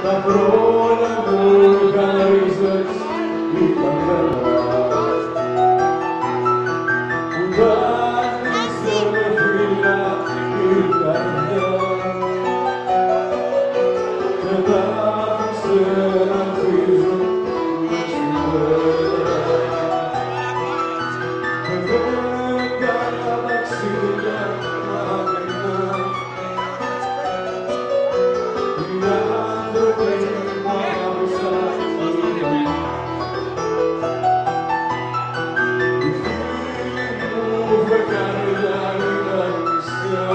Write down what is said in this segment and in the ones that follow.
τα χρόνια μου χαρίζες ήταν καλά. Που δάκρυσε με φύλλα η καρδιά και τα άφησε να χτίζουν με συμπέρα. Και δεν κάνα ταξίδια μακρινά. Οι άνθρωποι μου αγάπησαν ήταν. Οι φίλοι μου φεγγάρια ήταν νησιά.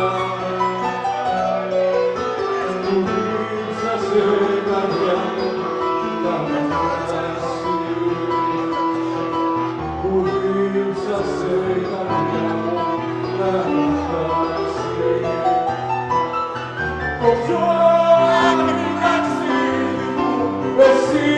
Που δίψασε η καρδιά μου να μ' φτάσει. Που δίψασε η καρδιά μου να μ' φτάσει. Το πιο άκρη ταξίδι μου εσύ